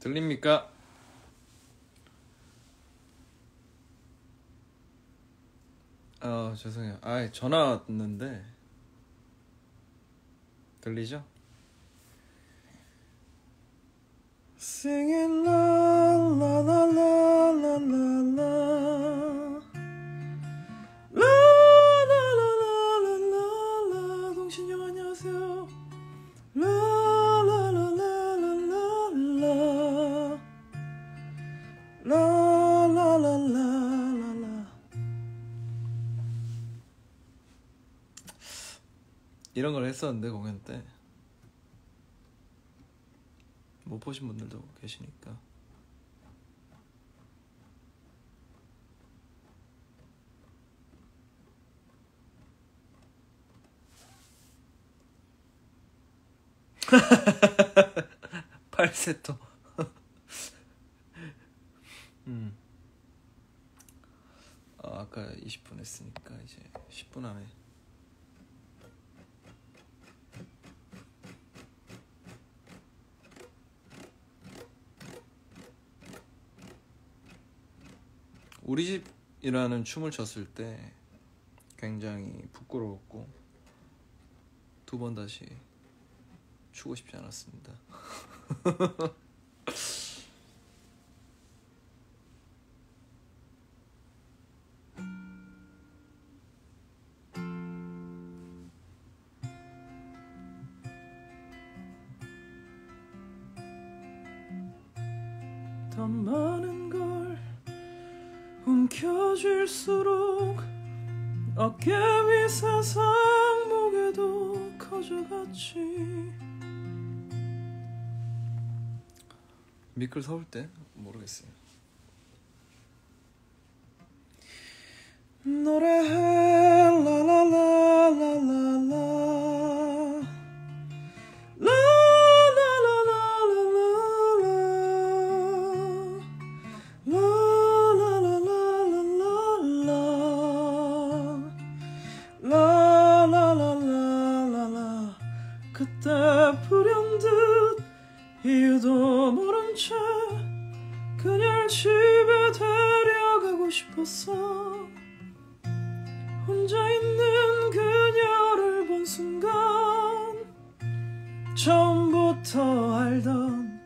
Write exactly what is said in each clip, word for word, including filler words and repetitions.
들립니까? 아 죄송해요. 아 전화 왔는데 들리죠? Singing la la la la la la la la la la la la la 동신이 형 안녕하세요. la la la la la la la la la la la la 이런 걸 했었는데 공연 때 못 보신 분들도 계시니까. 팔세토. 음. 아, 아까 이십 분 했으니까 이제 십 분 안에. 우리 집이라는 춤을 췄을 때 굉장히 부끄러웠고 두 번 다시 추고 싶지 않았습니다. 더 많은 걸 움켜쥘수록 어깨 위 세상 무게도 커져갔지. 미끌 서울 때? 모르겠어요. 노래해 라라라라라라 라라라라라라 그때 불현듯 이유도 모른 채 그녀를 집에 데려가고 싶었어. 혼자 있는 그녀를 본 순간 처음부터 알던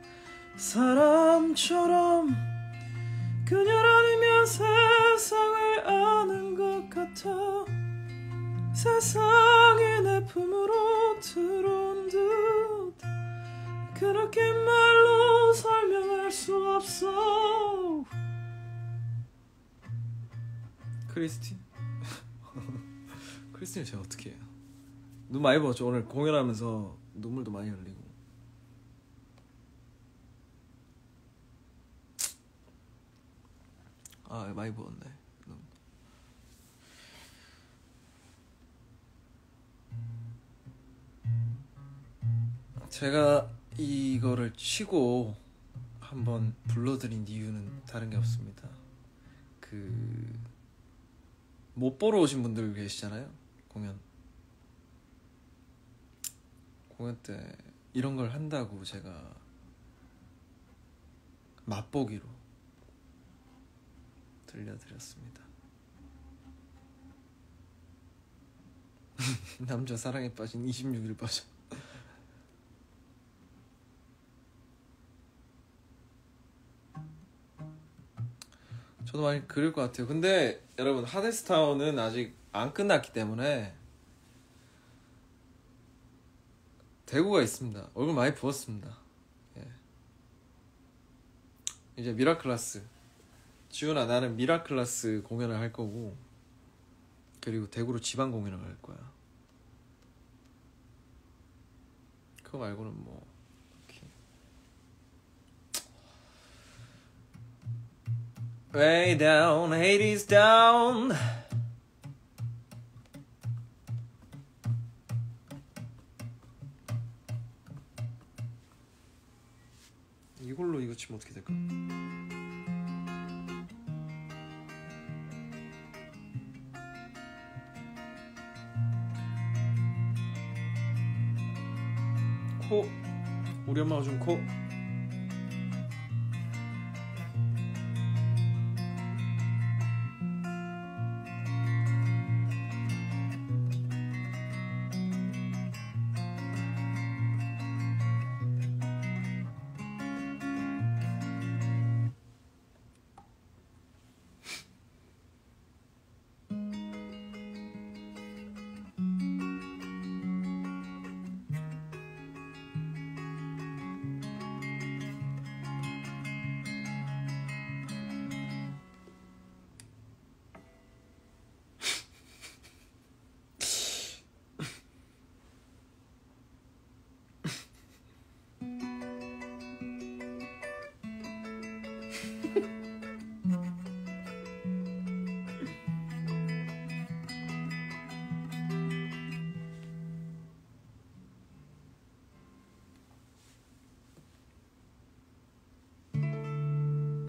사람처럼 그녀를 아니면 세상을 아는 것 같아. 세상이 내 품으로 들어온 듯 그렇게 말로 설명할 수 없어. 크리스틴? 크리스틴을 제가 어떻게 해요? 눈 많이 부었죠. 오늘 공연하면서 눈물도 많이 흘리고. 아 많이 부었네. 눈. 제가 이거를 치고 한번 불러드린 이유는 다른 게 없습니다. 그 못 보러 오신 분들 계시잖아요. 공연 공연 때 이런 걸 한다고 제가 맛보기로 들려드렸습니다. 남자 사랑에 빠진 이십육 일 버전. 저도 많이 그릴 것 같아요. 근데 여러분 하데스타운은 아직 안 끝났기 때문에 대구가 있습니다. 얼굴 많이 부었습니다. 예. 이제 미라클라스 지훈아 나는 미라클라스 공연을 할 거고 그리고 대구로 지방 공연을 갈 거야. 그거 말고는 뭐 Way down, Hades down. 이걸로 이거 치면 어떻게 될까? 코 우리 엄마가 준 코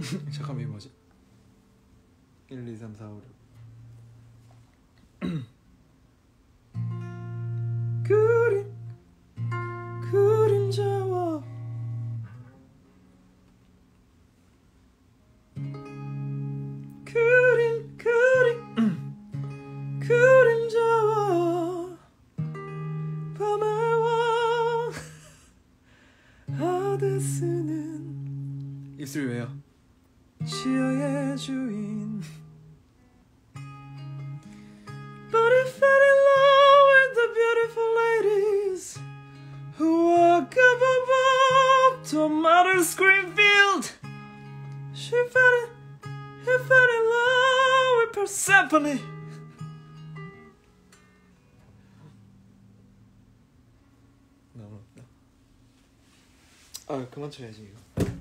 잠깐만 이거 뭐지? 일, 이, 삼, 사, 오, 육 그림 그림자와 그림 그림 그림자와 밤의 왕 하데스는 입술 왜요? 시야의 주인 But he fell in love with the beautiful ladies who walk up above Tomato Screenfield. She fell in, he fell in love with Persephone. 너무 없다. 아 그만 쳐야지 이거.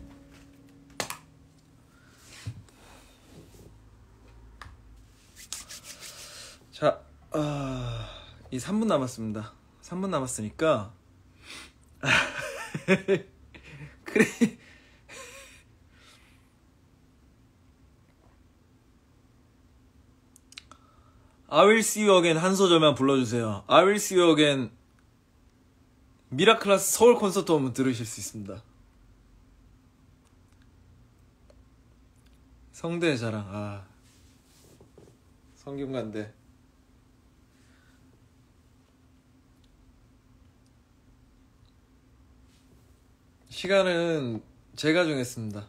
자, 아, 이 삼 분 남았습니다. 삼 분 남았으니까 그래. I will see you again 한 소절만 불러주세요. I will see you again 미라클라스 서울 콘서트 오면 들으실 수 있습니다. 성대의 자랑. 아, 성균관대. 시간은 제가 정했습니다.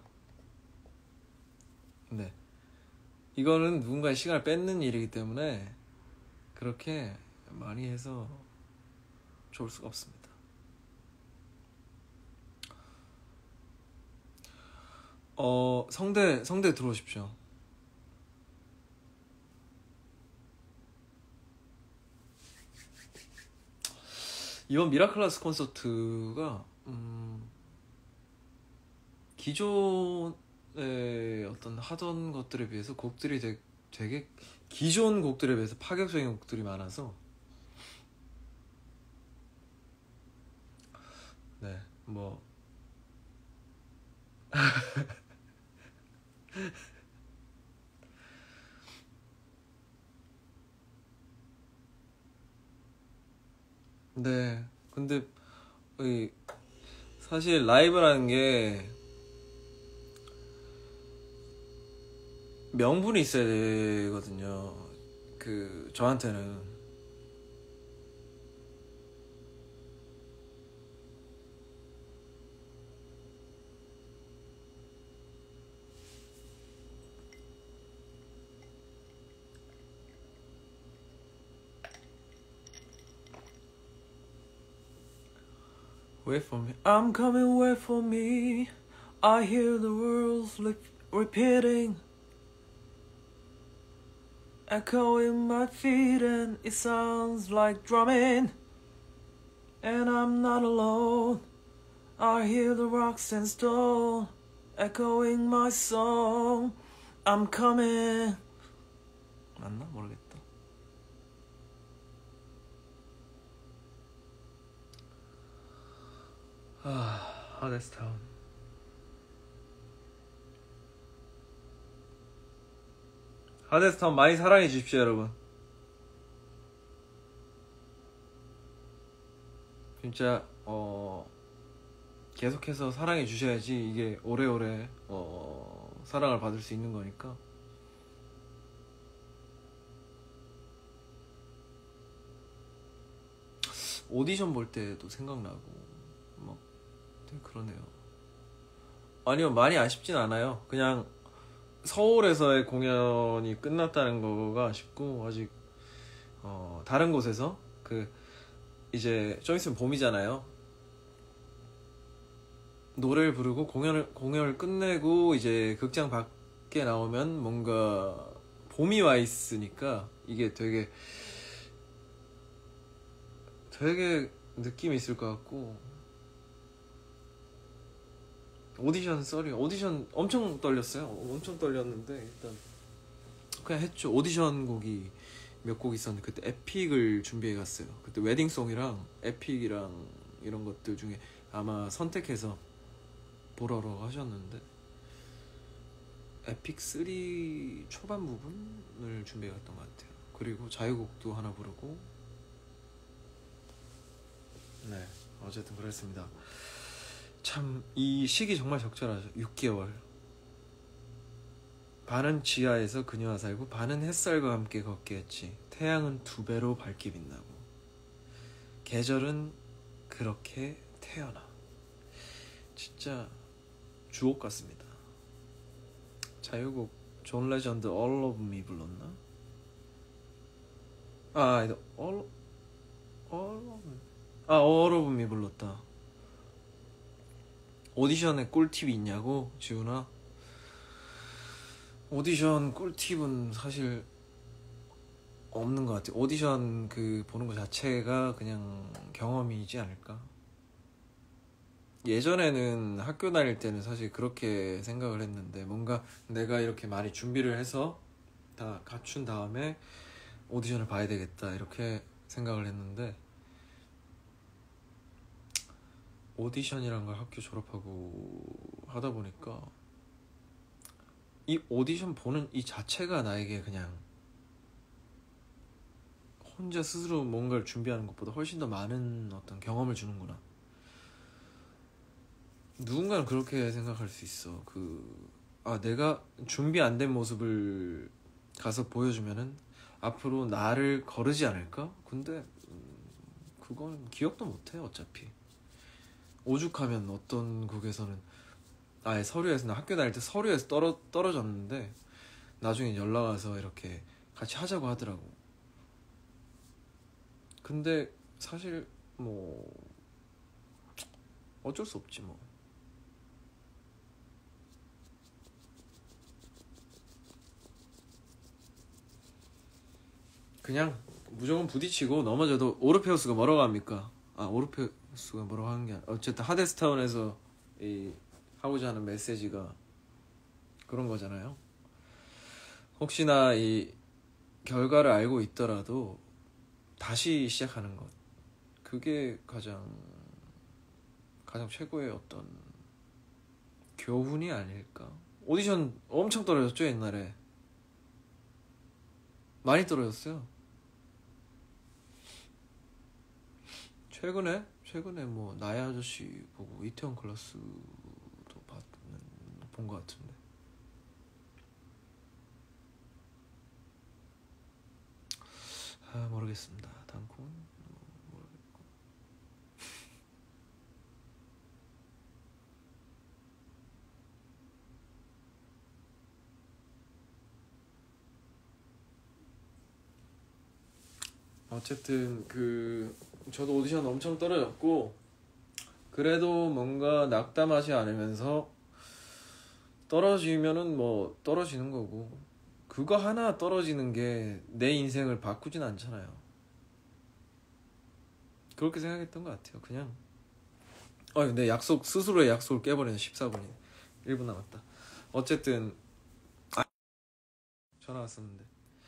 네, 이거는 누군가의 시간을 뺏는 일이기 때문에 그렇게 많이 해서 좋을 수가 없습니다. 어, 성대 성대 들어오십시오. 이번 미라클라스 콘서트가 음, 기존에 어떤 하던 것들에 비해서 곡들이 되게, 되게 기존 곡들에 비해서 파격적인 곡들이 많아서 네, 뭐 네, 근데 이 사실 라이브라는 게 명분이 있어야 되거든요. 그 저한테는 Wait for me, I'm coming, wait for me. I hear the words repeating, echoing my feet, and it sounds like drumming. And I'm not alone. I hear the rocks and stone echoing my song. I'm coming. 맞나? 모르겠다. 아, 하데스타운. 하데스타운 많이 사랑해 주십시오, 여러분. 진짜 어 계속해서 사랑해 주셔야지 이게 오래오래 어 사랑을 받을 수 있는 거니까. 오디션 볼 때도 생각나고 막 되게 그러네요. 아니요, 많이 아쉽진 않아요. 그냥 서울에서의 공연이 끝났다는 거가 아쉽고, 아직 어 다른 곳에서 그 이제 좀 있으면 봄이잖아요. 노래를 부르고 공연을 공연을 끝내고 이제 극장 밖에 나오면 뭔가 봄이 와 있으니까 이게 되게 되게 느낌이 있을 것 같고. 오디션 썰이 오디션 엄청 떨렸어요. 엄청 떨렸는데 일단 그냥 했죠. 오디션 곡이 몇 곡 있었는데 그때 에픽을 준비해 갔어요. 그때 웨딩송이랑 에픽이랑 이런 것들 중에 아마 선택해서 보러러 하셨는데 에픽 삼 초반 부분을 준비해갔던 것 같아요. 그리고 자유곡도 하나 부르고. 네, 어쨌든 그랬습니다. 참 이 시기 정말 적절하죠. 육 개월. 반은 지하에서 그녀와 살고 반은 햇살과 함께 걷게 했지. 태양은 두 배로 밝게 빛나고 계절은 그렇게 태어나. 진짜 주옥 같습니다. 자유곡 존 레전드 All of Me 불렀나? 아, 아니다. All, All of Me. 아, All of Me 불렀다. 오디션에 꿀팁이 있냐고, 지훈아? 오디션 꿀팁은 사실 없는 것 같아요. 오디션 그 보는 것 자체가 그냥 경험이지 않을까? 예전에는 학교 다닐 때는 사실 그렇게 생각을 했는데, 뭔가 내가 이렇게 많이 준비를 해서 다 갖춘 다음에 오디션을 봐야 되겠다 이렇게 생각을 했는데, 오디션이란 걸 학교 졸업하고 하다 보니까 이 오디션 보는 이 자체가 나에게 그냥 혼자 스스로 뭔가를 준비하는 것보다 훨씬 더 많은 어떤 경험을 주는구나. 누군가는 그렇게 생각할 수 있어. 그, 아, 내가 준비 안 된 모습을 가서 보여주면은 앞으로 나를 거르지 않을까? 근데 음, 그거는 기억도 못해 어차피. 오죽하면 어떤 곡에서는 아예 서류에서, 나 학교 다닐 때 서류에서 떨어, 떨어졌는데 나중에 연락 와서 이렇게 같이 하자고 하더라고. 근데 사실 뭐 어쩔 수 없지 뭐. 그냥 무조건 부딪히고 넘어져도 오르페우스가 뭐라고 합니까? 아, 오르페우스가 뭐라고 하는 게 아니라 어쨌든 하데스타운에서 이 하고자 하는 메시지가 그런 거잖아요. 혹시나 이 결과를 알고 있더라도 다시 시작하는 것, 그게 가장 가장 최고의 어떤 교훈이 아닐까. 오디션 엄청 떨어졌죠 옛날에. 많이 떨어졌어요. 최근에 최근에 뭐 나의 아저씨 보고 이태원 클라스도 본 것 같은데. 아, 모르겠습니다. 단콩은 모르겠고. 어쨌든 그 저도 오디션 엄청 떨어졌고, 그래도 뭔가 낙담하지 않으면서 떨어지면은 뭐 떨어지는 거고, 그거 하나 떨어지는 게 내 인생을 바꾸진 않잖아요. 그렇게 생각했던 것 같아요. 그냥 어, 내 약속, 스스로의 약속을 깨버리는 십사 분이 일 분 남았다. 어쨌든 아, 전화 왔었는데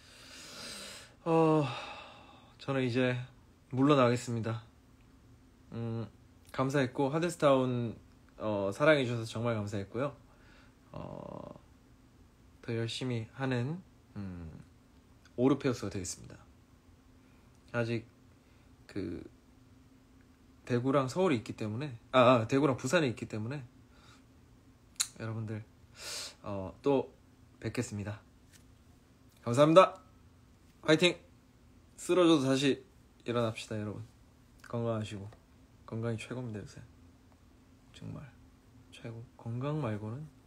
어, 저는 이제 물러나겠습니다. 음, 감사했고 하데스타운 어, 사랑해주셔서 정말 감사했고요. 어, 더 열심히 하는 음, 오르페우스가 되겠습니다. 아직 그 대구랑 서울이 있기 때문에, 아, 아 대구랑 부산이 있기 때문에 여러분들 어, 또 뵙겠습니다. 감사합니다. 화이팅! 쓰러져도 다시 일어납시다 여러분. 건강하시고, 건강이 최고입니다 요새. 정말 최고. 건강 말고는